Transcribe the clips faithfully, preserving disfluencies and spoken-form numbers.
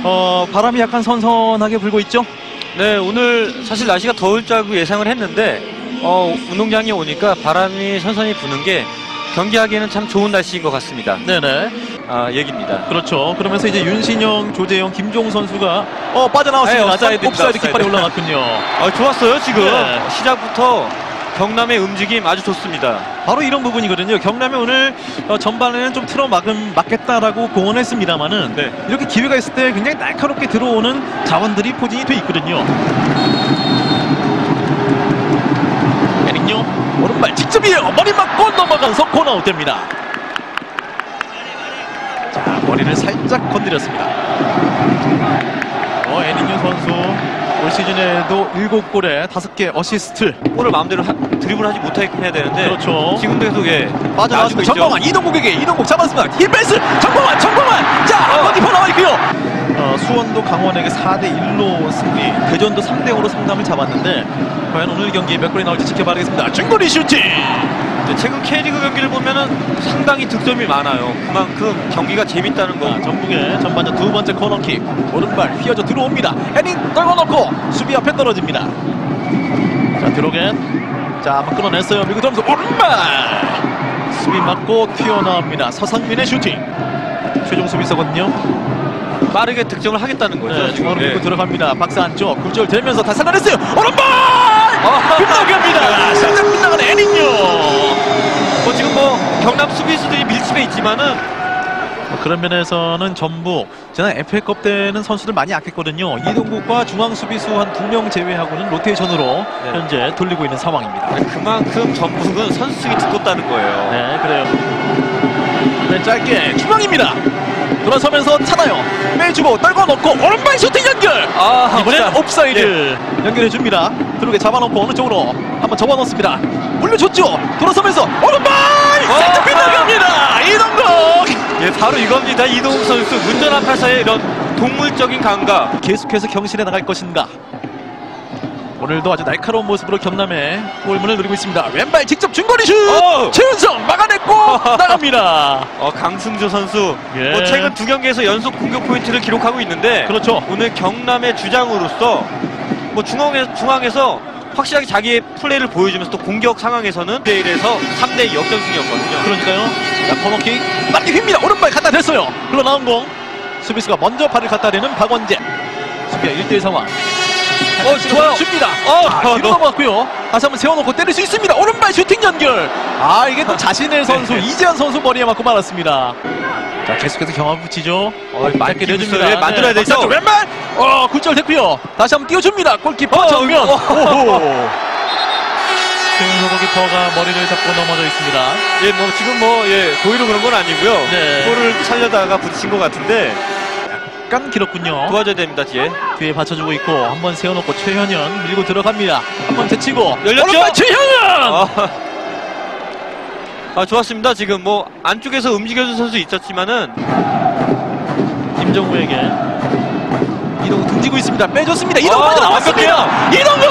어, 바람이 약간 선선하게 불고 있죠? 네, 오늘 사실 날씨가 더울 줄 알고 예상을 했는데 어, 운동장에 오니까 바람이 선선히 부는 게 경기하기에는 참 좋은 날씨인 것 같습니다. 네네. 아, 얘기입니다. 그렇죠. 그러면서 이제 윤신영, 조재영, 김종 선수가 어 빠져나왔습니다. 네, 옵사이드입니다, 옵사이드 깃발이 옵사이드. 올라갔군요. 아, 좋았어요 지금. 네. 시작부터 경남의 움직임 아주 좋습니다. 바로 이런 부분이거든요. 경남이 오늘 어, 전반에는 좀 틀어 막음, 막겠다라고 공언했습니다만은 네. 이렇게 기회가 있을 때 굉장히 날카롭게 들어오는 자원들이 포진이 돼 있거든요. 에릭요 오른발 직접이에요. 머리 맞고 넘어가서 코너아웃 됩니다. 자, 머리를 살짝 건드렸습니다. 어, 에릭요 선수 올 시즌에도 일곱 골에 다섯 개 어시스트. 볼을 마음대로 하, 드리블 하지 못하게끔 해야 되는데 그렇죠. 지금도 계속 예, 빠져나왔습니다. 정범환 이동국에게 이동국 잡았습니다. 힐패스 정범환 정범환 자 어. 한번 짚어 나와 있고요. 어, 수원도 강원에게 사 대 일로 승리, 대전도 삼 대 영으로 상담을 잡았는데 과연 오늘 경기에 몇 골이 나올지 지켜봐야겠습니다. 중거리 슈팅. 네, 최근 K리그 경기를 보면은 상당히 득점이 많아요. 그만큼 경기가 재밌다는 거. 자, 전북의 전반전 두 번째 코너킥 오른발 휘어져 들어옵니다. 헤딩 떨궈놓고 수비 앞에 떨어집니다. 자, 드로겐 자 한번 끌어냈어요. 밀고 들어오면서 오른발 수비 맞고 튀어나옵니다. 서상민의 슈팅. 최종 수비수거든요. 빠르게 득점을 하겠다는 거죠. 네, 중앙으로 네. 밀고 들어갑니다. 박스 안쪽 굴절되면서 다시 살려냈어요. 오른발 빗나갑니다. 살짝 빗나가는 에닝요. 뭐 지금 뭐 경남 수비수들이 밀집해 있지만은 뭐 그런 면에서는 전북 지난 에프에이컵 때는 선수들 많이 아꼈거든요. 이동국과 중앙 수비수 한 두 명 제외하고는 로테이션으로 네. 현재 돌리고 있는 상황입니다. 그만큼 전북은 선수층이 두껍다는 거예요. 네, 그래요. 네, 짧게 중앙입니다. 돌아서면서 차나요. 빼주고 떨궈 놓고 오른발 슈팅 연결. 아, 이번엔 옵사이드 예. 연결해줍니다. 들어오게 잡아놓고 어느 쪽으로 한번 접어놓습니다. 올려줬죠. 돌아서면서 오른발 살짝 빗나갑니다. 이동국. 예, 바로 이겁니다. 이동욱 선수 문전한 팔사의 이런 동물적인 감각. 계속해서 경신해 나갈 것인가. 오늘도 아주 날카로운 모습으로 경남의 골문을 노리고 있습니다. 왼발 직접 중거리 슛. 오! 최은성 막아냈고 나갑니다. 어, 강승조 선수 예. 뭐 최근 두 경기에서 연속 공격 포인트를 기록하고 있는데 그렇죠. 오늘 경남의 주장으로서 뭐 중앙에, 중앙에서 확실하게 자기의 플레이를 보여주면서 또 공격 상황에서는 대 일에서 삼 대 이 역전승이었거든요. 그러니까요. 자, 코너킥 빠르게 휩니다. 오른발 갖다 댔어요. 흘러나온 공 수비수가 먼저 발을 갖다 대는 박원재. 수비가 일 대 일 상황. 어, 좋아요. 줍니다. 어, 아, 어, 뒤로 너. 넘어갔고요. 다시 한번 세워놓고 때릴 수 있습니다. 오른발 슈팅 연결. 아, 이게 또 자신의 선수 이재현 선수 머리에 맞고 말았습니다. 자, 계속해서 경합 붙이죠. 어, 짧게 만들고 내줍니다. 있어요. 만들어야 되죠. 박사쪽 왼발. 어, 굴절됐고요. 다시 한번 띄워줍니다. 골키퍼 어, 정면. 어, 오호. 최은석 골키퍼가 머리를 잡고 넘어져 있습니다. 예, 뭐 지금 뭐 예, 고의로 그런 건 아니고요. 네. 볼을 살려다가 부딪힌 것 같은데 약간 길었군요. 도와줘야 됩니다. 뒤에. 뒤에 받쳐주고 있고 한번 세워놓고 최현현 밀고 들어갑니다. 한번 제치고 열렸죠? 오른발 최현현. 아, 아, 좋았습니다. 지금 뭐 안쪽에서 움직여준 선수 있었지만은 김정우에게 이동국 등지고 있습니다. 빼줬습니다. 이동국 아, 빠져나왔습니다. 완벽해요. 이동국!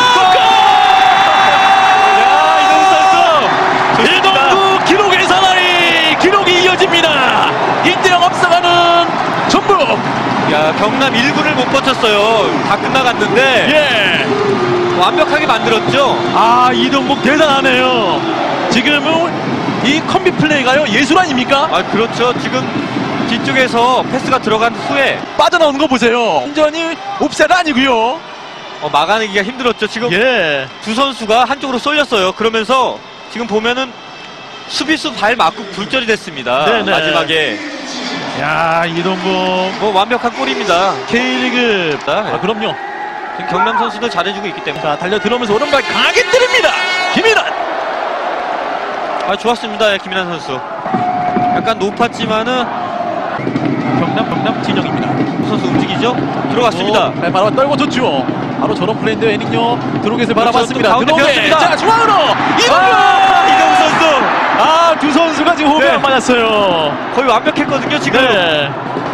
야, 이동국 선수! 이동국 기록의 사나이 기록이 이어집니다. 일 대 영 앞서가는 전북. 야, 경남 일 분을 못 버텼어요. 다 끝나갔는데 예. 완벽하게 만들었죠. 아, 이동국 대단하네요. 지금은 이 컴비 플레이가요 예술 아닙니까? 아, 그렇죠. 지금 뒤쪽에서 패스가 들어간 후에 빠져나오는 거 보세요. 완전히 옵사이드 아니고요. 어, 막아내기가 힘들었죠. 지금 예. 두 선수가 한쪽으로 쏠렸어요. 그러면서 지금 보면은 수비수 발 맞고 굴절이 됐습니다. 네네. 마지막에 야, 이동국 뭐 완벽한 골입니다. K리그. 아, 그럼요. 지금 경남 선수들 잘해주고 있기 때문에. 자, 달려 들어오면서 오른발 강하게 때립니다. 김인환. 아, 좋았습니다. 김인환 선수. 약간 높았지만은 경남 경남 진영입니다. 선수 움직이죠? 들어갔습니다. 오, 네, 바로 떨고 줬죠. 바로 저런 플레이인데요. 에닝요 드로겟을 바라봤습니다. 가운데 드로겟. 배웠습니다. 자, 중앙으로 이동국. 아, 이동국 선수 아, 두 선수가 지금 호흡에 네. 안 맞았어요. 거의 완벽했거든요. 지금 네.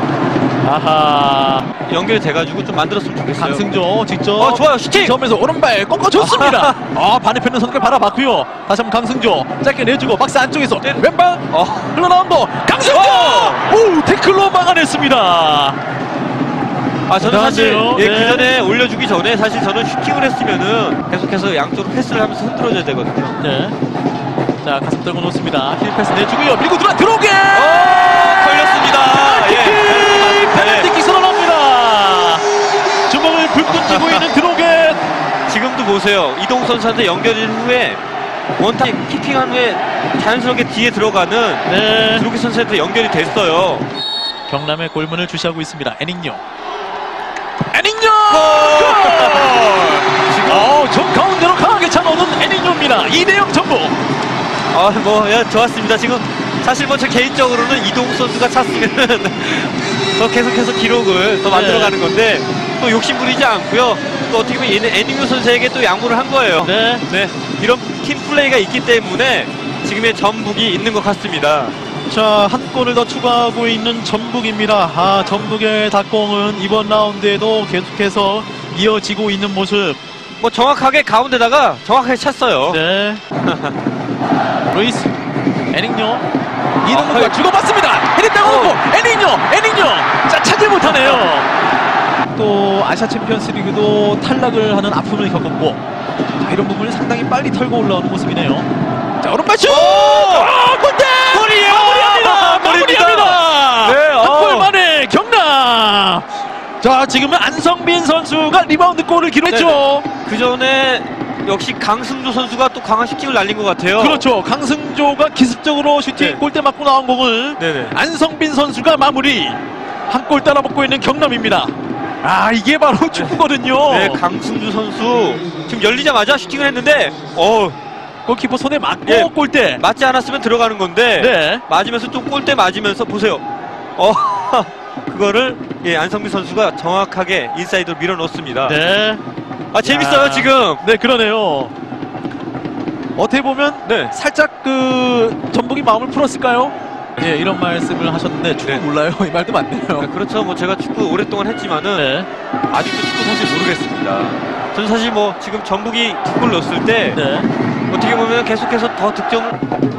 아하. 연결이 돼가지고 좀 만들었으면 좋겠어요. 강승조 직접. 어, 좋아요. 슈팅! 점에서 오른발 꺾어줬습니다. 아, 반대편 있는 선수를 바라봤고요. 다시 한번 강승조 짧게 내주고 박스 안쪽에서 네. 왼발 어. 흘러나온 거 강승조. 어. 오, 태클로 막아냈습니다. 아, 저는 사실 대단하세요. 예, 네. 그 전에 올려주기 전에 사실 저는 슈팅을 했으면은 계속해서 양쪽으로 패스를 하면서 흔들어줘야 되거든요. 네. 자, 가슴 떨고 놓습니다. 힐 패스 내주고요. 밀고 들어와 들어오게! 어, 걸렸습니다. 예. 페널티킥 선언합니다. 주먹을 불끈 쥐고 있는 들어오게. 지금도 보세요. 이동욱 선수한테 연결된 후에 원탑 키핑한 후에 자연스럽게 뒤에 들어가는 네. 드로기 선수한테 연결이 됐어요. 경남의 골문을 주시하고 있습니다. 애닝요. 애닝요! 지금 어, 정 가운데로 강하게 차놓는 애닝요입니다. 이 대 영 전북. 아, 뭐, 예, 좋았습니다. 지금 사실 뭐 저 개인적으로는 이동욱 선수가 찼으면 더 계속해서 기록을 더 만들어가는 건데 또 욕심 부리지 않고요. 또 어떻게 보면 얘는 애닝요 선수에게 또 양보를 한 거예요. 네. 네, 이런 팀 플레이가 있기 때문에 지금의 전북이 있는 것 같습니다. 자, 한 골을 더 추가하고 있는 전북입니다. 아, 전북의 닭공은 이번 라운드에도 계속해서 이어지고 있는 모습. 뭐 정확하게 가운데다가 정확하게 찼어요. 네. 루이스, 애닝요. 이동욱과 아, 주고받습니다. 헤딩 따고놓고 애닝요, 애닝요. 자, 차지 못하네요. 또 아시아 챔피언스 리그도 탈락을 하는 아픔을 겪었고, 자, 이런 부분을 상당히 빨리 털고 올라오는 모습이네요. 자, 오른발 슛! 아, 골대! 골이에요! 마무리합니다! 마무리합니다! 네, 한 어. 골 만에 경남! 자, 지금은 안성빈 선수가 리바운드 골을 기록했죠. 그 전에 역시 강승조 선수가 또 강한 슈팅을 날린 것 같아요. 그렇죠. 강승조가 기습적으로 슈팅 네. 골대 맞고 나온 공을 네네. 안성빈 선수가 마무리. 한 골 따라 먹고 있는 경남입니다. 아, 이게 바로 축구거든요. 네, 강승주 선수 지금 열리자마자 슈팅을 했는데 어 골키퍼 손에 맞고 예. 골대. 맞지 않았으면 들어가는 건데 네. 맞으면서 좀 골대 맞으면서 보세요. 어 그거를 예, 안성민 선수가 정확하게 인사이드로 밀어 넣습니다. 네. 아 재밌어요 아, 지금. 네, 그러네요. 어떻게 보면 네. 살짝 그 전북이 마음을 풀었을까요? 예, 이런 말씀을 하셨는데 축구 네. 몰라요. 이 말도 맞네요. 네, 그렇죠. 뭐 제가 축구 오랫동안 했지만은 네. 아직도 축구 사실 모르겠습니다. 저는 사실 뭐 지금 전북이 두 골 넣었을 때 네. 어떻게 보면 계속해서 더 득점을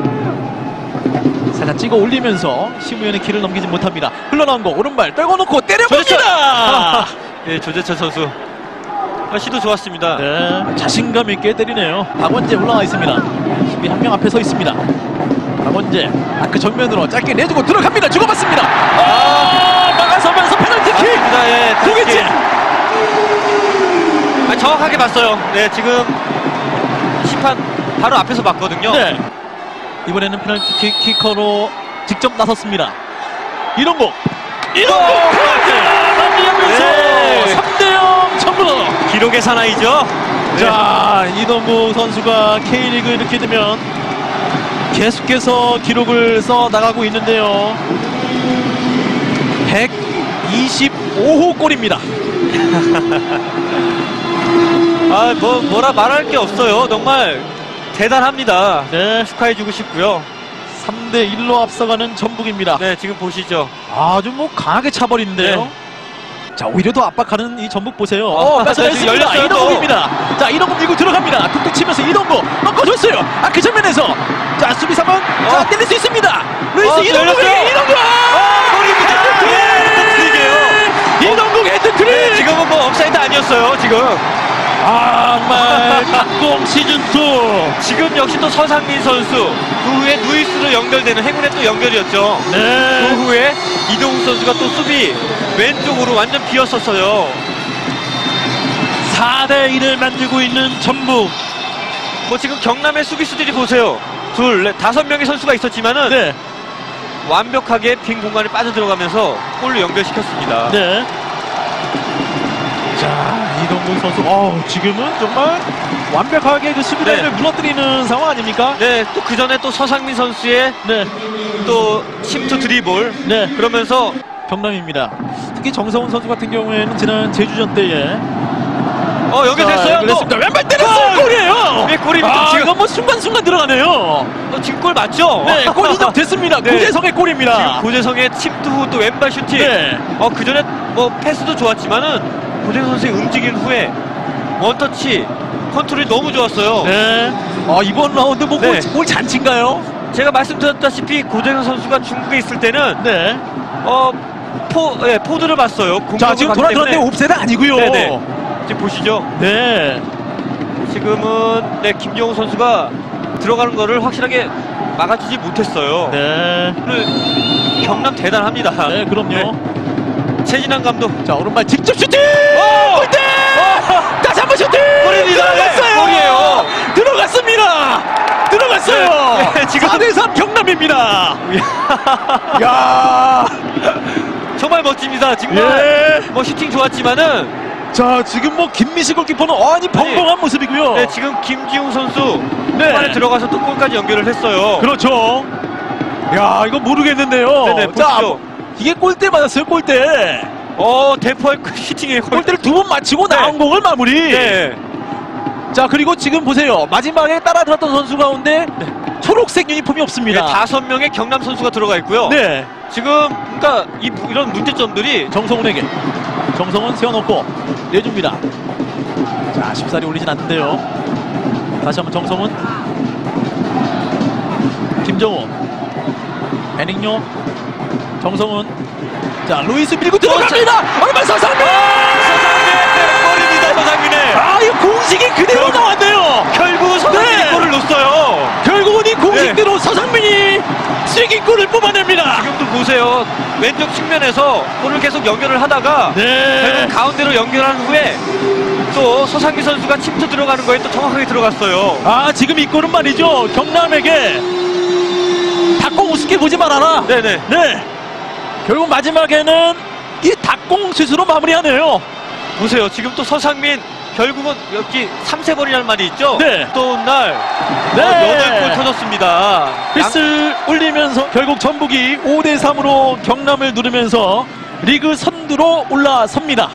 살짝 찍어 올리면서 심우현의 길을 넘기지 못합니다. 흘러나온 거 오른발 떨궈 놓고 조재철! 때려봅니다. 예, 조재철 선수 아, 시도 좋았습니다. 네, 자신감 있게 때리네요. 박원재 올라와 있습니다. 수비 한 명 앞에 서 있습니다. 박원재 아크 정면으로 짧게 내주고 들어갑니다. 주고받습니다. 아, 막아서면서 페널티킥. 맞습니다. 예, 두 개째. 아, 정확하게 봤어요. 네, 지금 심판 바로 앞에서 봤거든요. 네. 이번에는 페널티킥 키커로 직접 나섰습니다. 이동국. 이동국 어, 페널티 마무리하면서 네. 삼 대 영 전북. 기록의 사나이죠. 네. 자, 이동국 선수가 K리그 이렇게 되면 계속해서 기록을 써 나가고 있는데요. 백이십오 호 골입니다. 아, 뭐 뭐라 말할 게 없어요. 정말 대단합니다. 네, 축하해주고 싶고요. 삼 대 일로 앞서가는 전북입니다. 네, 지금 보시죠. 아주 뭐 강하게 차버리는데요. 네. 자, 오히려 더 압박하는 이 전북 보세요. 어, 어, 뺏어냈습니다. 지금 열렸어요, 또. 이동국입니다. 자, 이동국 밀고 들어갑니다. 툭툭 치면서 이동국 꺾어줬어요. 아, 그 전면에서 자, 수비 상황 어. 자, 때릴 수 있습니다. 루이스 어, 이동국이 열렸어요. 이동국 아, 골입니다. 헤드트릭! 예, 이동국 헤드트릭! 네, 지금은 뭐 업사이드 아니었어요. 지금. 아, 정말 강공 시즌이. 지금 역시 또 서상민 선수 그 후에 루이스로 연결되는 행운의 또 연결이었죠. 그 네. 후에 이동욱 선수가 또 수비 왼쪽으로 완전 비었었어요. 사 대 일을 만들고 있는 전북. 뭐 지금 경남의 수비수들이 보세요. 둘, 넷, 다섯 명의 선수가 있었지만은 네. 완벽하게 빈 공간에 빠져들어가면서 골로 연결시켰습니다. 네. 자, 이동국 선수, 어, 지금은 정말 완벽하게 그 수비라인을 네. 무너뜨리는 상황 아닙니까? 네, 또 그 전에 또 서상민 선수의 네, 또 심투 드리블. 네. 그러면서 경남입니다. 특히 정성훈 선수 같은 경우에는 지난 제주전 때에 어 연결됐어요. 또. 습니다 왼발 때렸어요. 골! 골이에요. 네, 골입니다. 아, 지금. 이건 뭐 순간순간 들어가네요. 또 지금 골 맞죠? 네, 골 인정됐습니다. 네. 고재성의 골입니다. 지금 고재성의 침투 후 또 왼발 슈팅. 네. 어, 그 전에 뭐 패스도 좋았지만은 고재성 선수의 움직인 후에 원터치 컨트롤이 너무 좋았어요. 네. 아, 이번 라운드 뭐 골, 네. 골 잔치인가요? 제가 말씀드렸다시피 고재성 선수가 중국에 있을 때는 네. 어 포, 예, 포드를 봤어요. 자, 지금 돌아 들었는데 옵셋 아니고요. 네네. 지금 보시죠. 네. 지금은 네, 김정우 선수가 들어가는 거를 확실하게 막아주지 못했어요. 네. 오늘 경남 대단합니다. 네, 그럼요. 네. 최진환 감독. 자, 오른발 직접 슈팅! 오! 골대! 다시 한번 슈팅! 골입니다. 들어갔어요! 네, 골이에요. 들어갔습니다! 들어갔어요! 네, 네, 지금- 사 대 삼 경남입니다! 야 정말 멋집니다. 정말 예. 뭐 슈팅 좋았지만은 자, 지금 뭐 김미식 골키퍼는 아니 벙벙한 모습이고요. 네, 지금 김지웅 선수 네. 초반에 들어가서 또 골까지 연결을 했어요. 그렇죠. 야, 이거 모르겠는데요. 네네, 자, 보시죠. 이게 골대 맞았어요, 골대. 어, 대포의 슈팅에 골. 골대를 두 번 맞히고 네. 나온 공을 마무리. 네. 자, 그리고 지금 보세요. 마지막에 따라 들었던 선수 가운데 초록색 유니폼이 네, 없습니다. 다섯 명의 경남 선수가 들어가 있고요. 네. 지금 그러니까 이, 이런 문제점들이 정성훈에게. 정성훈 세워놓고 내줍니다. 자, 쉽사리 올리진 않는데요. 다시 한번 정성훈. 김정우. 베닝요. 정성훈. 자, 루이스 밀고 들어갑니다. 얼마 서상민! 서상민 골입니다. 서상민의 아, 이거 공식이 그대로 결국- 나왔네요. 결국 서상민이 네. 골을 넣었어요. 결국은 이 공식대로 서상민이 쐐기골을 뽑아냅니다. 지금도 보세요. 왼쪽 측면에서 골을 계속 연결을 하다가 네. 결국 가운데로 연결한 후에 또 서상민 선수가 침투 들어가는 거에 또 정확하게 들어갔어요. 아, 지금 이 골은 말이죠. 경남에게 닭공 우습게 보지 말아라. 네네. 네. 결국 마지막에는 이 닭공 슛으로 마무리하네요. 보세요. 지금 또 서상민 결국은 여기 삼세번이라는 말이 있죠? 네. 또 온 날 네. 여덟 골 터졌습니다. 휘슬 울리면서 결국 전북이 오 대 삼으로 경남을 누르면서 리그 선두로 올라섭니다.